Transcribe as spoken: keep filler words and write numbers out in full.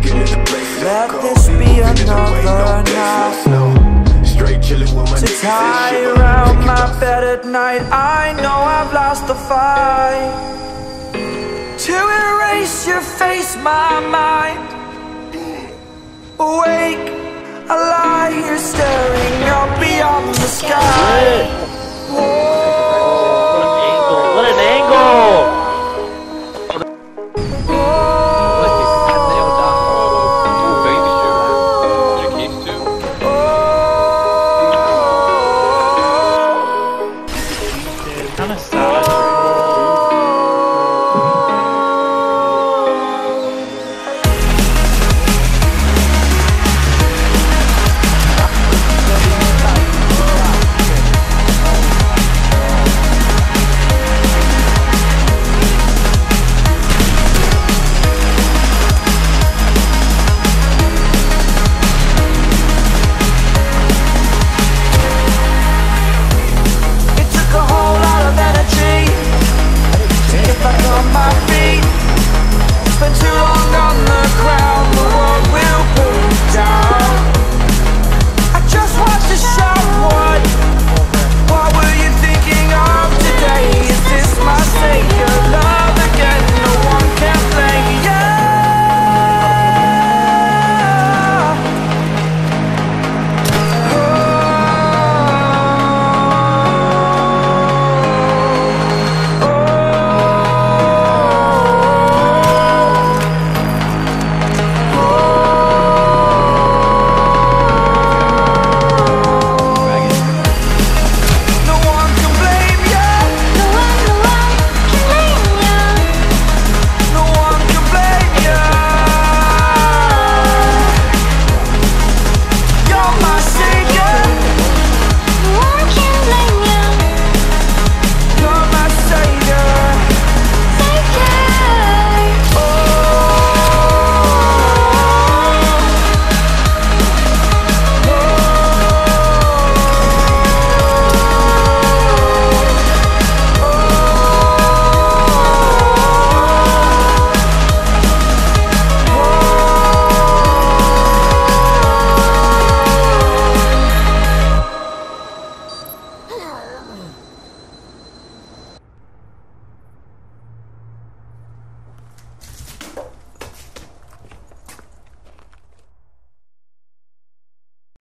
Let this be another night to tie around my bed at night. I know I've lost the fight to erase your face, my mind. Awake, I lie here staring up beyond the sky. What an angle! Kind of sad.